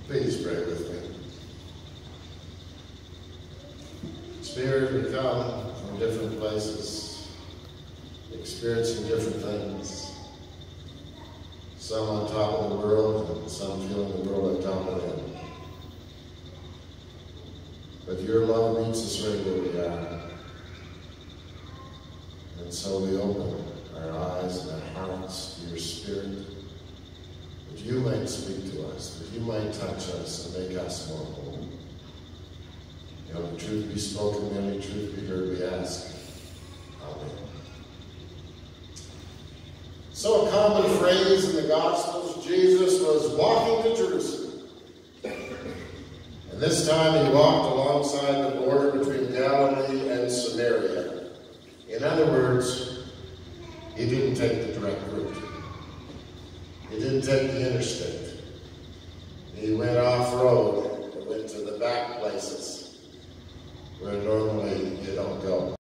Please pray with me. Spirit, we come from different places, experiencing different things. Some on top of the world, and some feeling the world at top of them. But your love meets us right where we are. And so we open our eyes and our hearts to your Spirit, that you might speak to us, that you might touch us and make us more whole. You know, the truth be spoken, the only truth be heard, we ask. Amen. So a common phrase in the Gospels, Jesus was walking to Jerusalem. And this time he walked alongside the border between Galilee and Samaria. In other words, he didn't take the direct route. He didn't take the interstate. He went off-road and went to the back places where normally you don't go.